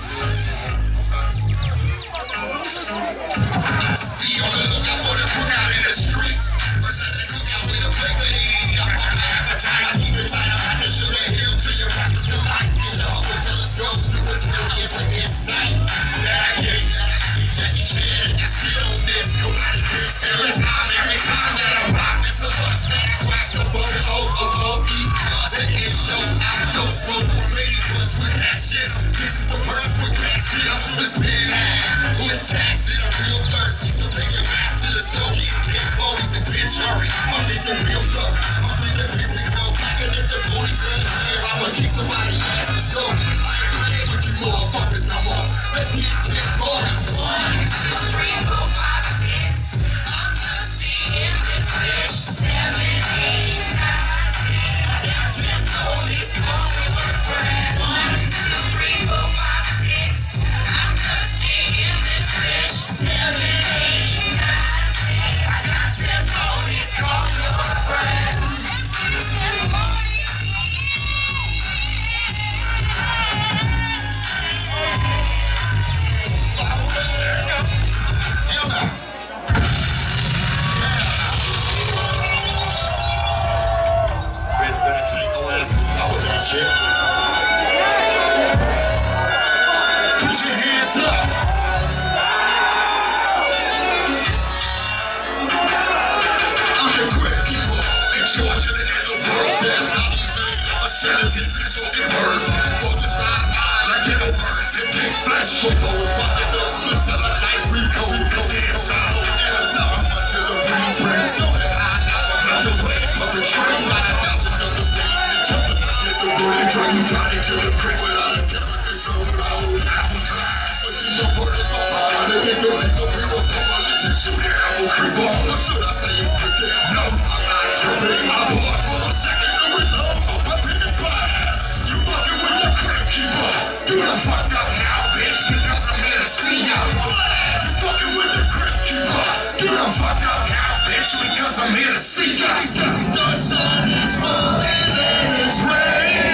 on the lookout for the cookout in the streets. First at the cookout with a plate for the eat. I'm on the appetite. I keep it tight. I'm at the sugar hill till your pockets feel like get your whole telescope. Do it real. It's an insight. That I gate. Jackie Chan. That's it on this. Nobody picks every time that I rock. It's a bus that quacks the boat. O-O-O-E. Take it dope. I don't smoke. We're made ones with that shit. This is the first with that shit. I'm just spin ass. Put tax in a real thirsty. So take your ass to the stogie. Take photos and bitch hurry. I'm missing real luck. I'm feeling pissed and go clapping at the booties in the air. I'ma kick somebody ass for so. I ain't playing with you motherfuckers no more. Let's get 10 more. 1, 2, 3, 4, 5, 6. I'm thirsty in the fish. 7, 8, 9, 10. I got 10 police calling my friend. 1, 2, 3, 4, 5, 6. I'm thirsty in the fish. 7, 8, 9, 10. I got 10 police calling your friend. 10 police. Shit. Put your hands up. I'm the great people in Georgia and the world's death. All these sentences so it hurts. For the side like ghetto birds and big flesh. For both fucking up the summer nights we go hands up. And a summer to the bring something high. Not the way public train by 1,000 of the drug you got into the crib without a chemical so loud. Apple glass, but you know what it's all about. And nigga, people come on, listen to the apple creep on. What should I say? No, I'm not tripping. I pause for a second to reload. I'm in the class. You fucking with the crib keeper. You done fucked up now, bitch, because I'm here to see ya. You fucking with the crib keeper. You done fucked up now, bitch, because I'm here to see ya. The sun is falling and it's raining.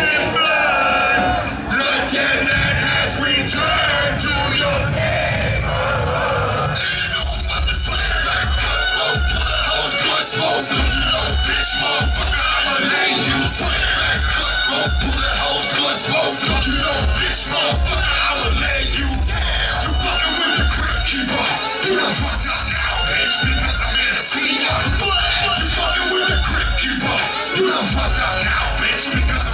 Return to your neighborhood. And I'm the slayer that's cut those hoes plus most of you know, bitch, motherfucker, I'ma name you. Slayer that's cut those hoes plus most of you know, bitch, motherfucker, I'ma name you. You fucking with the crib keeper. You done fucked up now, bitch, because I'm here to see ya. You fucking with the crib keeper. You done fucked up now, bitch, because